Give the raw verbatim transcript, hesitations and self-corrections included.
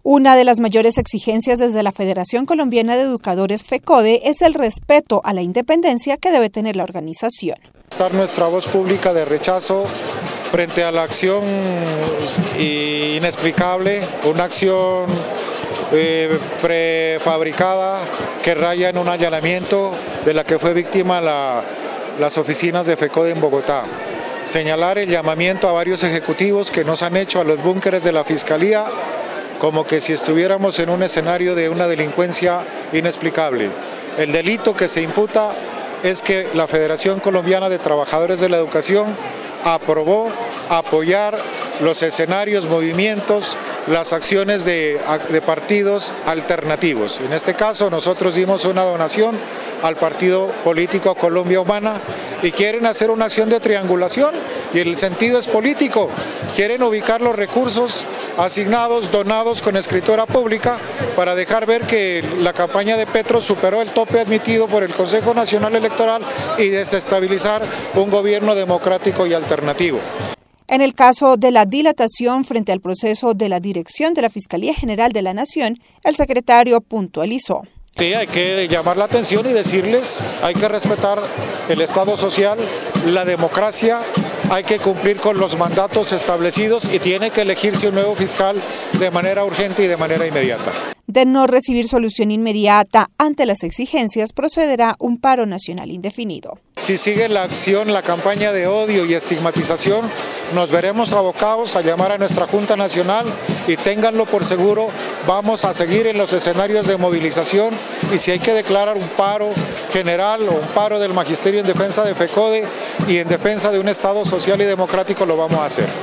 Una de las mayores exigencias desde la Federación Colombiana de Educadores FECODE es el respeto a la independencia que debe tener la organización. Nuestra voz pública de rechazo frente a la acción inexplicable, una acción eh, prefabricada que raya en un allanamiento de la que fue víctima la, las oficinas de FECODE en Bogotá. Señalar el llamamiento a varios ejecutivos que nos han hecho a los búnkeres de la Fiscalía como que si estuviéramos en un escenario de una delincuencia inexplicable. El delito que se imputa es que la Federación Colombiana de Trabajadores de la Educación aprobó apoyar los escenarios, movimientos, las acciones de, de partidos alternativos. En este caso nosotros dimos una donación al partido político Colombia Humana y quieren hacer una acción de triangulación y el sentido es político. Quieren ubicar los recursos asignados, donados con escritura pública para dejar ver que la campaña de Petro superó el tope admitido por el Consejo Nacional Electoral y desestabilizar un gobierno democrático y alternativo. En el caso de la dilatación frente al proceso de la dirección de la Fiscalía General de la Nación, el secretario puntualizó. Sí, hay que llamar la atención y decirles, hay que respetar el Estado social, la democracia, hay que cumplir con los mandatos establecidos y tiene que elegirse un nuevo fiscal de manera urgente y de manera inmediata. De no recibir solución inmediata ante las exigencias, procederá un paro nacional indefinido. Si sigue la acción, la campaña de odio y estigmatización, nos veremos abocados a llamar a nuestra Junta Nacional y ténganlo por seguro, vamos a seguir en los escenarios de movilización y si hay que declarar un paro general o un paro del magisterio en defensa de FECODE y en defensa de un Estado social y democrático, lo vamos a hacer.